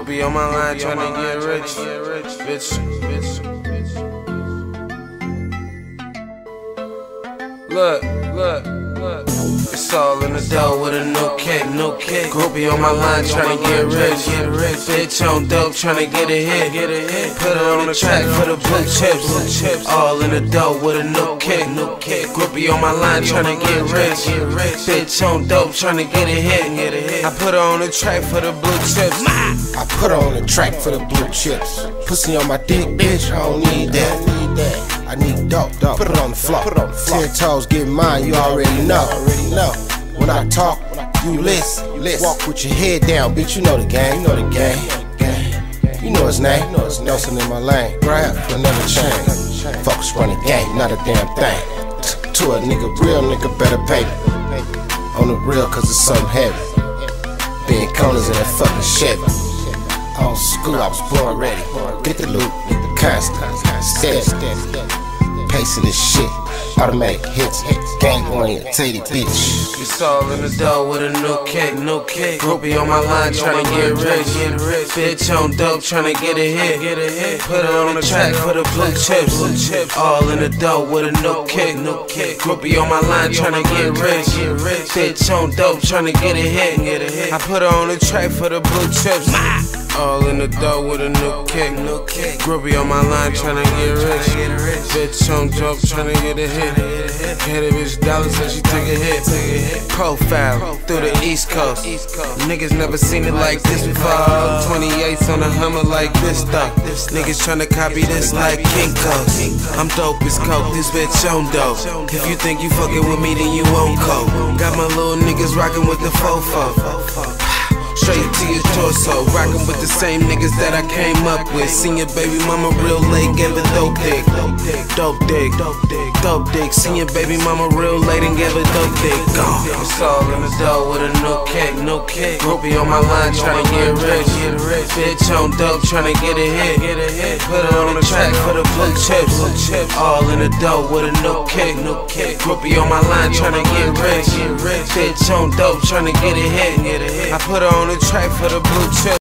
Groupie on my line tryna get rich, bitch. Look. It's all in the dough with a new kick. Groupie on my line tryna get rich. Bitch on dope tryna get a hit. Put it on the track for the blue chips. All in the dough with a new kick. Groupie on my line tryna get rich. Bitch on dope tryna get a hit. I put her on the track for the blue chips. I put her on the track for the blue chips. Pussy on my dick, bitch, I don't need that. I need dope, put it on the floor. 10 toes, get mine, you already know. When I talk, you listen. Walk with your head down, bitch, you know the game. You know his name, Nelson in my lane. Grab for another chain. Focus run the game, not a damn thing. To a nigga, real nigga better pay me. On the real, cause it's something heavy. Being corners in that fucking Chevy. On school, I was born ready. Get the loot, constant, steady. Pacing this shit, automatic hits. Gang orientated bitch. It's all in the dough with a new kick. Groupie on my line tryna get rich. Bitch on dope tryna get a hit. Put it on the track for the blue chips. All in the dough with a new kick. Groupie on my line tryna get rich. Bitch on dope tryna get a hit. I put her on the track for the blue chips. All in the dough with a new kick. Groupie on my line tryna get rich. Bitch on dope tryna get a hit. Had a bitch dollars so she took a hit. Profile through the East Coast. Niggas never seen it like this before. 28s on a Hummer like this though. Niggas tryna copy this like Kinko's. I'm dope as coke, this bitch on dope. If you think you fucking with me, then you won't cope. Got my little niggas rockin' with the fofo. Straight to your torso, rockin' with the same niggas that I came up with. Seen your baby mama real late, gave her dope dick. Seen your baby mama real late and gave her dope dick. Gone. It's all in the dough with a new kick. Groupie on my line tryna get rich. Bitch on dope tryna get a hit. Put it on the track for the blue chips. All in the dough with a new kick. Groupie on my line tryna get rich. Bitch on dope tryna get a hit. I put her on the track for the blue chips.